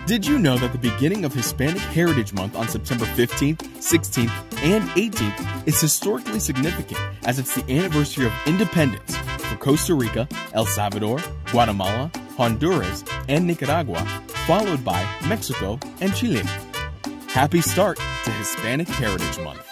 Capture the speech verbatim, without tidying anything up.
Did you know that the beginning of Hispanic Heritage Month on September fifteenth, sixteenth, and eighteenth is historically significant as it's the anniversary of independence for Costa Rica, El Salvador, Guatemala, Honduras, and Nicaragua, followed by Mexico and Chile. Happy start to Hispanic Heritage Month.